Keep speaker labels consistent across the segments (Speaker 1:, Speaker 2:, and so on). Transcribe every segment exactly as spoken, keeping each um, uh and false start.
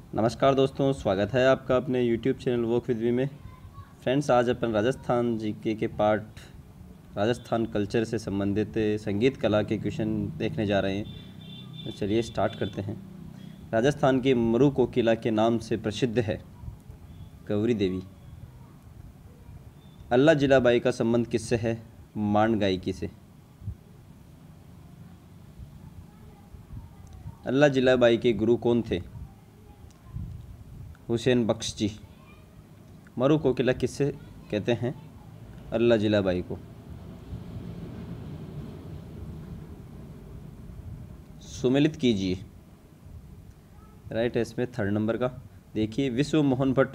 Speaker 1: नमस्कार दोस्तों, स्वागत है आपका अपने YouTube channel walk with we में। फ्रेंड्स, आज अपन राजस्थान जीके के पार्ट राजस्थान कल्चर से संबंधित संगीत कला के क्वेश्चन देखने जा रहे हैं। तो चलिए स्टार्ट करते हैं। राजस्थान की मरु कोकिला के नाम से प्रसिद्ध है गौरी देवी। अल्लाह जिलाबाई का संबंध किससे है? मांड गायकी से। अल्लाह जिलाबाई के गुरु कौन थे? हुसैन बख्श जी। मरु कोकिला किससे कहते हैं? अल्लाह जिलाबाई को। सुमेलित कीजिए। राइट है इसमें थर्ड नंबर का। देखिए, विश्व मोहन भट्ट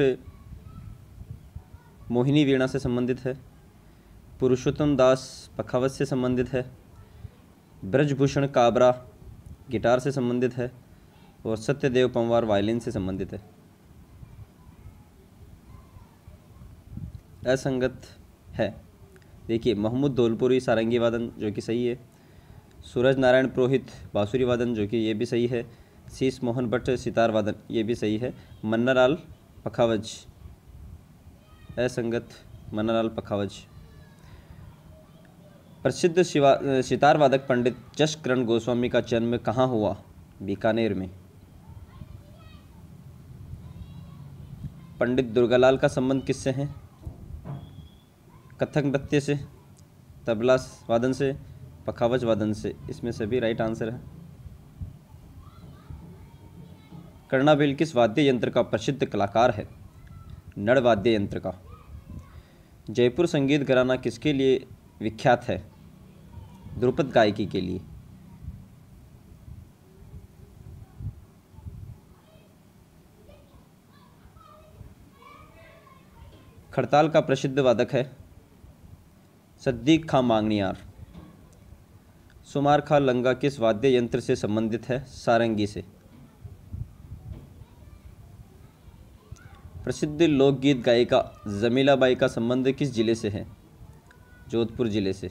Speaker 1: मोहिनी वीणा से संबंधित है। पुरुषोत्तम दास पखावज से संबंधित है। ब्रजभूषण काबरा गिटार से संबंधित है। और सत्यदेव पंवार वायलिन से संबंधित है। असंगत है। देखिए, मोहम्मद धौलपुरी सारंगी वादन जो कि सही है। सूरज नारायण पुरोहित बांसुरी वादन जो कि ये भी सही है। शीश मोहन भट्ट सितार वादन ये भी सही है। मन्नालाल पखावज असंगत, मन्नालाल पखावज। प्रसिद्ध शिवा सितार वादक पंडित जसकरण गोस्वामी का जन्म कहाँ हुआ? बीकानेर में। पंडित दुर्गालाल का संबंध किससे है? कथक नृत्य से, तबला वादन से, पखावज वादन से। इसमें सभी राइट आंसर है। कर्णाभेल किस वाद्य यंत्र का प्रसिद्ध कलाकार है? नड़ वाद्य यंत्र का। जयपुर संगीत घराना किसके लिए विख्यात है? ध्रुपद गायकी के लिए। खड़ताल का प्रसिद्ध वादक है सद्दीक खां मांगनियार। सुमार खां लंगा किस वाद्य यंत्र से संबंधित है? सारंगी से। प्रसिद्ध लोकगीत गायिका जमीलाबाई का संबंध किस जिले से है? जोधपुर जिले से।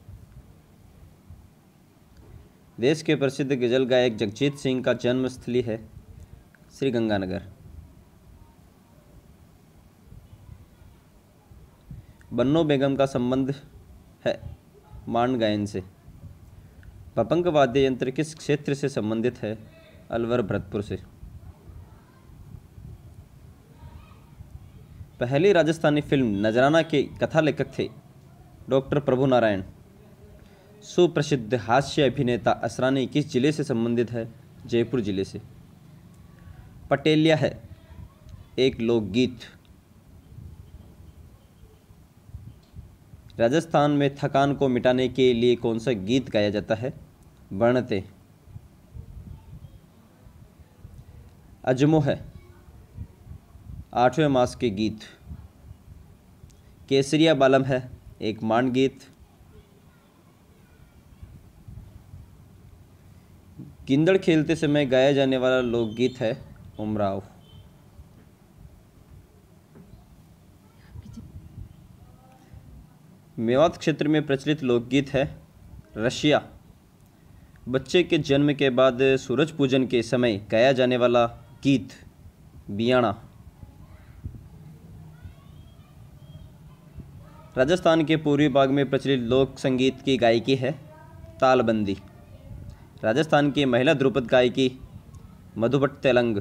Speaker 1: देश के प्रसिद्ध गजल गायक जगजीत सिंह का जन्मस्थली है श्रीगंगानगर। बन्नो बेगम का संबंध है मांड गायन से। पपंग वाद्य यंत्र किस क्षेत्र से संबंधित है? अलवर भरतपुर से। पहली राजस्थानी फिल्म नजराना के कथा लेखक थे डॉक्टर प्रभु नारायण। सुप्रसिद्ध हास्य अभिनेता असरानी किस जिले से संबंधित है? जयपुर जिले से। पटेलिया है एक लोकगीत। राजस्थान में थकान को मिटाने के लिए कौन सा गीत गाया जाता है? वर्णते। अजमो है आठवें मास के गीत। केसरिया बालम है एक मांड गीत। गिंदड़ खेलते समय गाया जाने वाला लोकगीत है उमराव। मेवात क्षेत्र में प्रचलित लोकगीत है रशिया। बच्चे के जन्म के बाद सूरज पूजन के समय गाया जाने वाला गीत बियाणा। राजस्थान के पूर्वी भाग में प्रचलित लोक संगीत की गायकी है तालबंदी। राजस्थान की महिला ध्रुपद गायकी मधुबट तेलंग।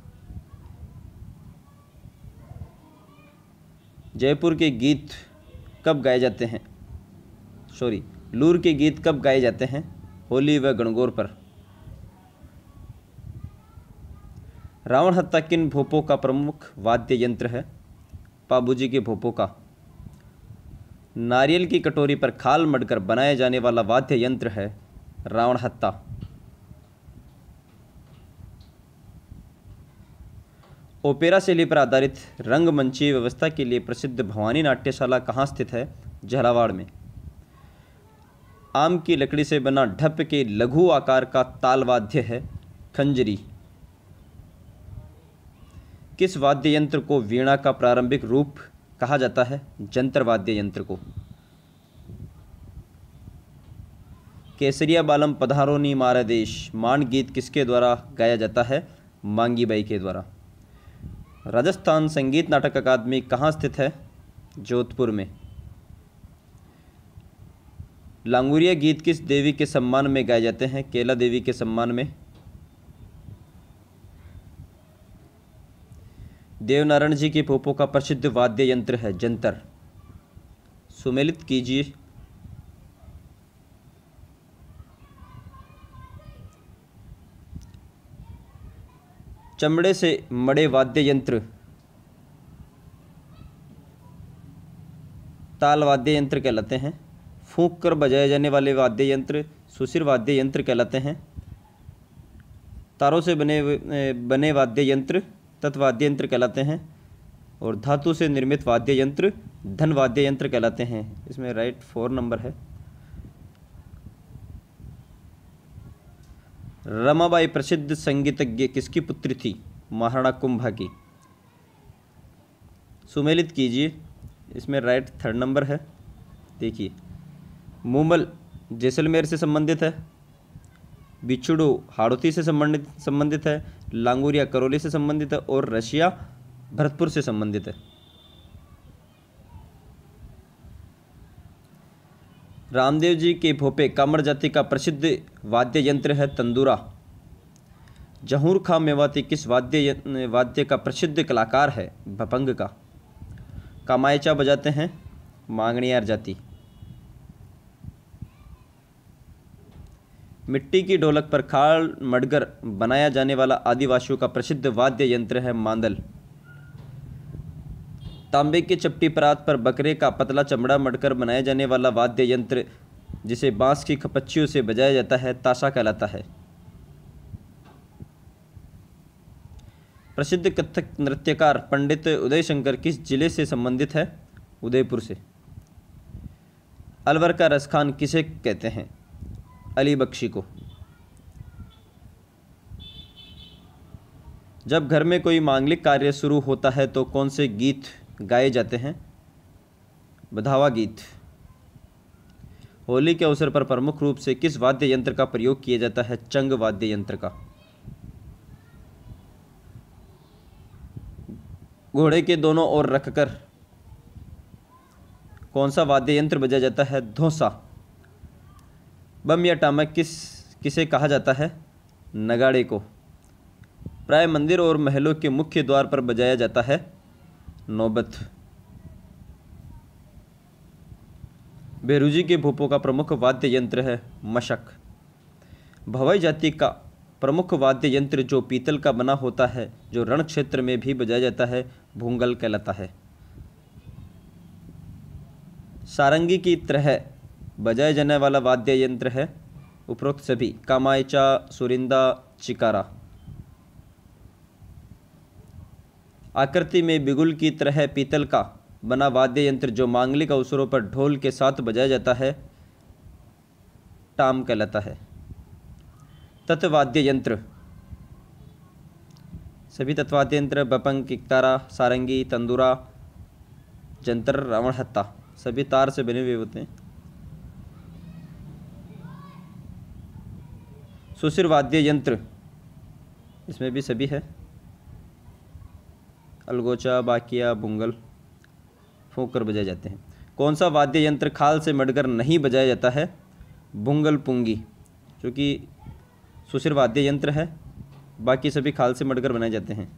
Speaker 1: जयपुर के गीत कब गाए जाते हैं? सॉरी लूर के गीत कब गाए जाते हैं? होली व गणगौर पर। रावण हत्ता किन भोपों का प्रमुख वाद्य यंत्र है? पाबूजी के भोपों का। नारियल की कटोरी पर खाल मढ़कर बनाया जाने वाला वाद्य यंत्र है रावण हत्ता। ओपेरा शैली पर आधारित रंगमंची व्यवस्था के लिए प्रसिद्ध भवानी नाट्यशाला कहाँ स्थित है? झालावाड़ में। आम की लकड़ी से बना ढप के लघु आकार का तालवाद्य है खंजरी। किस वाद्य यंत्र को वीणा का प्रारंभिक रूप कहा जाता है? जंतर वाद्य यंत्र को। केसरिया बालम पधारो नी मारा देश मांड गीत किसके द्वारा गाया जाता है? मांगी बाई के द्वारा। राजस्थान संगीत नाटक अकादमी कहाँ स्थित है? जोधपुर में। लांगुरिया गीत किस देवी के सम्मान में गाए जाते हैं? केला देवी के सम्मान में। देवनारायण जी के पोपो का प्रसिद्ध वाद्य यंत्र है जंतर। सुमेलित कीजिए। चमड़े से मड़े वाद्य यंत्र ताल वाद्य यंत्र कहलाते हैं। फूंक कर बजाए जाने वाले वाद्य यंत्र सुशिर वाद्य यंत्र कहलाते हैं। तारों से बने बने वाद्य यंत्र तत्वाद्य यंत्र कहलाते हैं। और धातु से निर्मित वाद्य यंत्र धन वाद्य यंत्र कहलाते हैं। इसमें राइट फोर नंबर है। रमाबाई प्रसिद्ध संगीतज्ञ किसकी पुत्री थी? महाराणा कुंभा की। सुमेलित कीजिए। इसमें राइट थर्ड नंबर है। देखिए, मूमल जैसलमेर से संबंधित है। बिछुड़ू हाड़ौती से संबंधित संबंधित है। लांगुरिया करौली से संबंधित है। और रशिया भरतपुर से संबंधित है। रामदेव जी के भोपे कामड़ जाति का प्रसिद्ध वाद्य यंत्र है तंदूरा। जहूर खां मेवाती किस वाद्य वाद्य का प्रसिद्ध कलाकार है? भपंग का। कामायचा बजाते हैं मांगणियार जाति। मिट्टी की ढोलक पर खाल मडगर बनाया जाने वाला आदिवासियों का प्रसिद्ध वाद्य यंत्र है मांदल। तांबे की चपटी परात पर बकरे का पतला चमड़ा मढ़कर बनाया जाने वाला वाद्य यंत्र जिसे बांस की खपच्चियों से बजाया जाता है ताशा कहलाता है। प्रसिद्ध कथक नृत्यकार पंडित उदय शंकर किस जिले से संबंधित है? उदयपुर से। अलवर का रसखान किसे कहते हैं? अली बख्शी को। जब घर में कोई मांगलिक कार्य शुरू होता है तो कौन से गीत गाए जाते हैं? बधावा गीत। होली के अवसर पर प्रमुख रूप से किस वाद्य यंत्र का प्रयोग किया जाता है? चंग वाद्य यंत्र का। घोड़े के दोनों ओर रखकर कौन सा वाद्य यंत्र बजाया जाता है? धौंसा। बम या टामक किस किसे कहा जाता है? नगाड़े को। प्राय मंदिर और महलों के मुख्य द्वार पर बजाया जाता है नौबत। बेरुजी के भूपों का प्रमुख वाद्य यंत्र है मशक। भवाई जाति का प्रमुख वाद्य यंत्र जो पीतल का बना होता है जो रण क्षेत्र में भी बजाया जाता है भूंगल कहलाता है। सारंगी की तरह बजाया जाने वाला वाद्य यंत्र है उपरोक्त सभी कामायचा, सुरिंदा, चिकारा। आकृति में बिगुल की तरह पीतल का बना वाद्य यंत्र जो मांगलिक अवसरों पर ढोल के साथ बजाया जाता है टाम कहलाता है। तत्वाद्य यंत्र सभी तत्वाद्य यंत्र बपंग, किक्तारा, सारंगी, तंदूरा, जंतर, रावण हत्ता सभी तार से बने हुए होते हैं। सुशिर वाद्य यंत्र इसमें भी सभी है अलगोचा, बाकिया, बुंगल फूंक कर बजाए जाते हैं। कौन सा वाद्य यंत्र खाल से मढ़कर नहीं बजाया जाता है? बुंगल पुंगी, जो कि सुशिर वाद्य यंत्र है, बाकी सभी खाल से मढ़कर बनाए जाते हैं।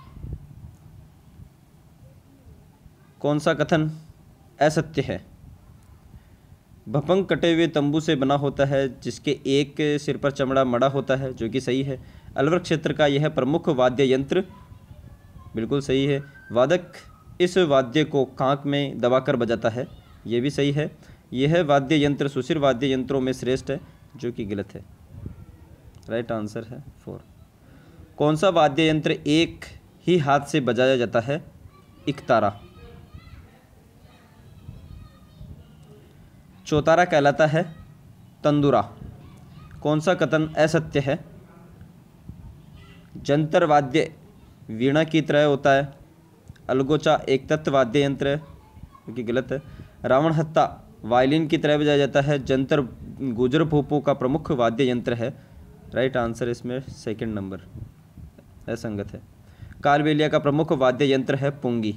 Speaker 1: कौन सा कथन असत्य है? भपंग कटे हुए तंबू से बना होता है जिसके एक सिर पर चमड़ा मड़ा होता है, जो कि सही है। अलवर क्षेत्र का यह प्रमुख वाद्य यंत्र बिल्कुल सही है। वादक इस वाद्य को कांक में दबाकर बजाता है, यह भी सही है। यह वाद्य यंत्र सुशिर वाद्य यंत्रों में श्रेष्ठ है, जो कि गलत है। राइट आंसर है फोर। कौन सा वाद्य यंत्र एक ही हाथ से बजाया जाता है? इकतारा। चौतारा कहलाता है तंदूरा। कौन सा कथन असत्य है? जंतर वाद्य वीणा की तरह होता है। अलगोचा एक तत्व वाद्य यंत्र है, जो कि गलत है। रावण हत्ता वायलिन की तरह बजाया जाता है। जंतर गुजर भोपों का प्रमुख वाद्य यंत्र है। राइट आंसर इसमें सेकंड नंबर असंगत है। कालबेलिया का प्रमुख वाद्य यंत्र है पुंगी।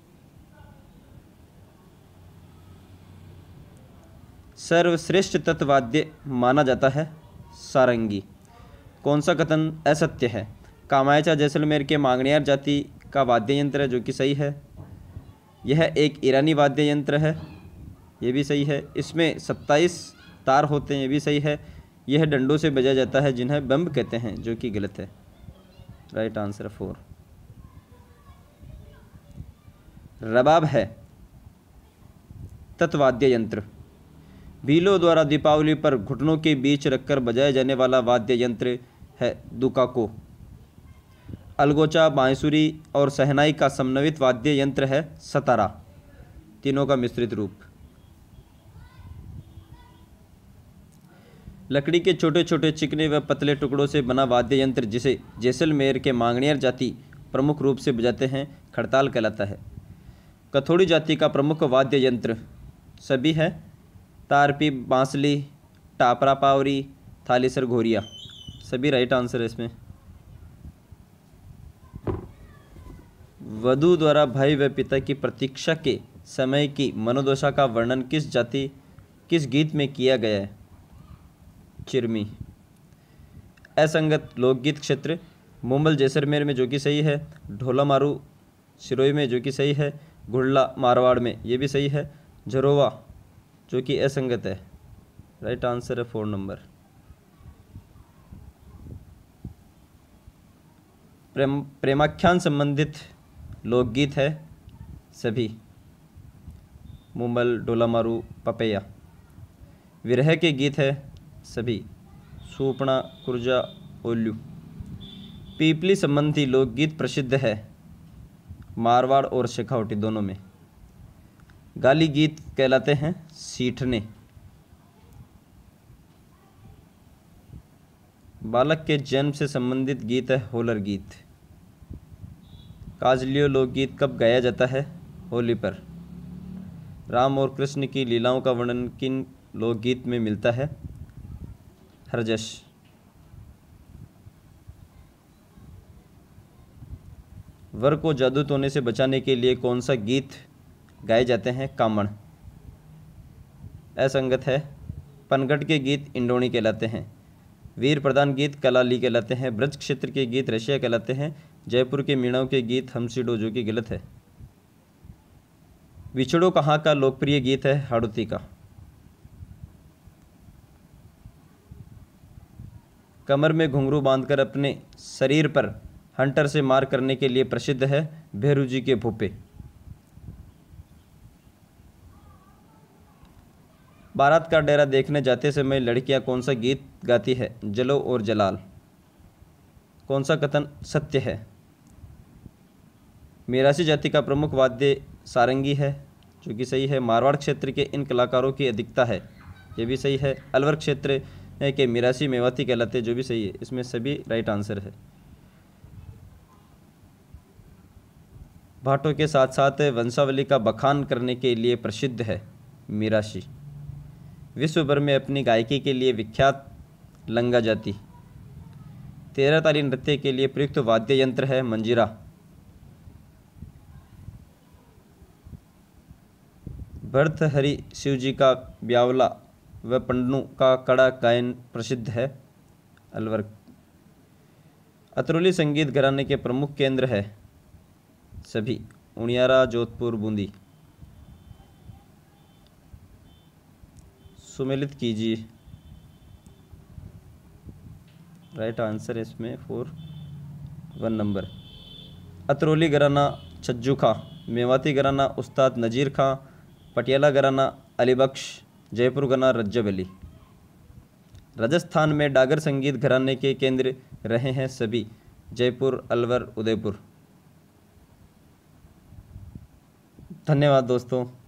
Speaker 1: सर्वश्रेष्ठ तत्वाद्य माना जाता है सारंगी। कौन सा कथन असत्य है? कामायचा जैसलमेर के मांगणियार जाति का वाद्य यंत्र है, जो कि सही है। यह एक ईरानी वाद्य यंत्र है, ये भी सही है। इसमें सत्ताईस तार होते हैं, ये भी सही है। यह डंडों से बजाया जाता है, जिन्हें बम्ब कहते हैं, जो कि गलत है। Right answer four. रबाब है तत्वाद्य यंत्र। भीलों द्वारा दीपावली पर घुटनों के बीच रखकर बजाया जाने वाला वाद्य यंत्र है दुकाको। अलगोचा, बांसुरी और शहनाई का समन्वित वाद्य यंत्र है सतारा, तीनों का मिश्रित रूप। लकड़ी के छोटे छोटे चिकने व पतले टुकड़ों से बना वाद्य यंत्र, जिसे जैसलमेर के मांगणियार जाति प्रमुख रूप से बजाते हैं, खड़ताल कहलाता है। कथोड़ी जाति का प्रमुख वाद्य यंत्र सभी है। तारपी, बांसली, टापरा पावरी, थालीसर, घोरिया, सभी राइट आंसर है इसमें। वधू द्वारा भाई व पिता की प्रतीक्षा के समय की मनोदशा का वर्णन किस जाति किस गीत में किया गया है? चिरमी। असंगत लोकगीत क्षेत्र मुंबल जैसलमेर में, जो कि सही है। ढोला मारू सिरोही में, जो कि सही है। घुड़ला मारवाड़ में, ये भी सही है। झरोवा, जो कि असंगत है। राइट आंसर है फोर नंबर। प्रेम प्रेमाख्यान संबंधित लोकगीत है सभी। मुंबल, ढोला मारू, पपैया। विरह के गीत है सभी। सूपना, कुर्जा, ओल्लू। पीपली संबंधी लोकगीत प्रसिद्ध है मारवाड़ और शेखावटी दोनों में। गाली गीत कहलाते हैं सीठने। बालक के जन्म से संबंधित गीत है होलर गीत। काजलियो लोकगीत कब गाया जाता है? होली पर। राम और कृष्ण की लीलाओं का वर्णन किन लोकगीत में मिलता है? हरजश। वर को जादू टोने से बचाने के लिए कौन सा गीत गाए जाते हैं? कामण। असंगत है। पनघट के गीत इंडोणी कहलाते हैं। वीर प्रधान गीत कलाली कहलाते हैं। ब्रज क्षेत्र के गीत रशिया कहलाते हैं। जयपुर के मीणाओं के गीत हमसिडो, जो कि गलत है। विछड़ो कहाँ का लोकप्रिय गीत है? हाड़ौती का। कमर में घुंघरू बांधकर अपने शरीर पर हंटर से मार करने के लिए प्रसिद्ध है भैरू जी के भोपे। बारात का डेरा देखने जाते समय लड़कियां कौन सा गीत गाती है? जलो और जलाल। कौन सा कथन सत्य है? मेरासी जाति का प्रमुख वाद्य सारंगी है, जो कि सही है। मारवाड़ क्षेत्र के इन कलाकारों की अधिकता है, ये भी सही है। अलवर क्षेत्र के मिरासी मेवाती कहलाते, जो भी सही है। इसमें सभी राइट आंसर है। भाटों के साथ साथ वंशावली का बखान करने के लिए प्रसिद्ध है मिरासी। विश्व भर में अपनी गायकी के लिए विख्यात लंगा जाति। तेरह ताली नृत्य के लिए प्रयुक्त वाद्य यंत्र है मंजीरा। भर्तहरि शिवजी का ब्यावला व पंडनू का कड़ा गायन प्रसिद्ध है अलवर। अतरौली संगीत घराने के प्रमुख केंद्र है सभी। उनियारा, जोधपुर, बूंदी। सुमेलित कीजिए। राइट आंसर है इसमें फोर वन नंबर। अतरौली घराना छज्जू खां। मेवाती घराना उस्ताद नजीर खां। पटियाला घराना अली बख्श। जयपुर घराना रज्जब अली। राजस्थान में डागर संगीत घराने के केंद्र रहे हैं सभी। जयपुर, अलवर, उदयपुर। धन्यवाद दोस्तों।